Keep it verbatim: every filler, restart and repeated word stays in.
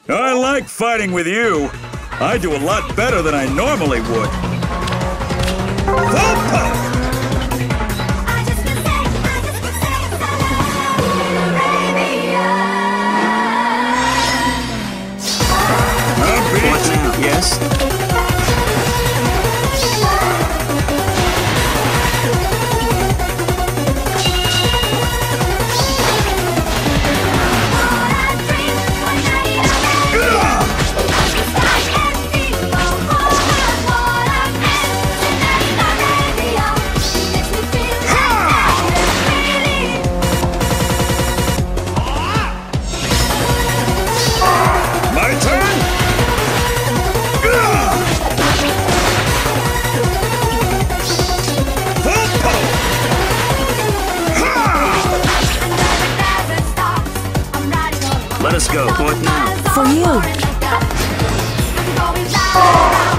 I like fighting with you. I do a lot better than I normally would. Full power! What now? Yes? Let us go. What now? For you.